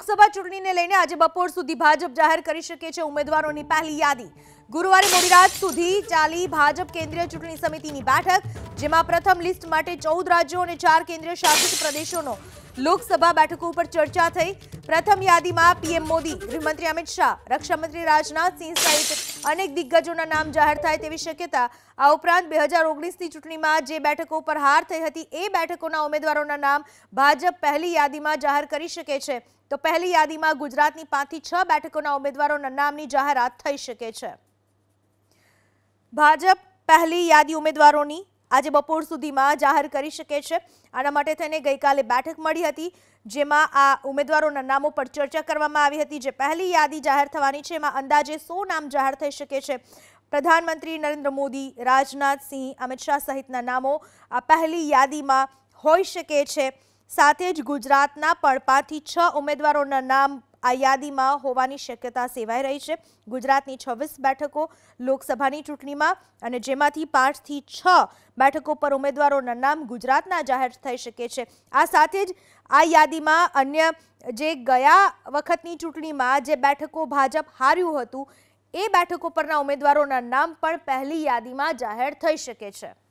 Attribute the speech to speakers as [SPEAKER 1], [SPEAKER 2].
[SPEAKER 1] લોકસભા ચૂંટણીને લઈને આજે બપોર સુધી ભાજપ જાહેર કરી શકે છે ઉમેદવારોની પહેલી યાદી। ગુરુવારે મોડી રાત સુધી ચાલી ભાજપ કેન્દ્રીય ચૂંટણી સમિતિની બેઠક, જેમાં પ્રથમ લિસ્ટ માટે 14 રાજ્યો અને 4 કેન્દ્ર શાસિત પ્રદેશોનો લોકસભા બેઠકો પર ચર્ચા થઈ। પ્રથમ યાદીમાં પીએમ મોદી, ગૃહમંત્રી અમિત શાહ, રક્ષામંત્રી રાજનાથ સિંહ સહિત અનેક દિગ્ગજોના નામ જાહેર થાય તેવી શક્યતા। આ ઉપરાંત 2019ની ચૂંટણીમાં જે બેઠકો પર હાર થઈ હતી એ બેઠકોના ઉમેદવારોના નામ ભાજપ પહેલી યાદીમાં જાહેર કરી શકે છે। તો પહેલી યાદીમાં ગુજરાતની 5 થી 6 બેઠકોના ઉમેદવારોના નામની જાહેરાત થઈ શકે છે। ભાજપ પહેલી યાદી ઉમેદવારોની આજે બપોર સુધીમાં જાહેર કરી શકે છે। આના માટે થઈને ગઈકાલે બેઠક મળી હતી, જેમાં આ ઉમેદવારોના નામો પર ચર્ચા કરવામાં આવી હતી। જે પહેલી યાદી જાહેર થવાની છે એમાં અંદાજે 100 નામ જાહેર થઈ શકે છે। પ્રધાનમંત્રી નરેન્દ્ર મોદી, રાજનાથ સિંહ, અમિત શાહ સહિતના નામો આ પહેલી યાદીમાં હોઈ શકે છે। સાથે જ ગુજરાતના પણ 5 થી 6 ઉમેદવારોના નામ આ યાદીમાં હોવાની શક્યતા સેવાઈ રહી છે। ગુજરાતની 26 બેઠકો લોકસભાની ચૂંટણીમાં, અને જેમાંથી 5 થી 6 બેઠકો પર ઉમેદવારોના નામ ગુજરાતના જાહેર થઈ શકે છે। આ સાથે જ આ યાદીમાં અન્ય જે ગયા વખતની ચૂંટણીમાં જે બેઠકો ભાજપ હાર્યું હતું એ બેઠકો પરના ઉમેદવારોના નામ પણ પહેલી યાદીમાં જાહેર થઈ શકે છે।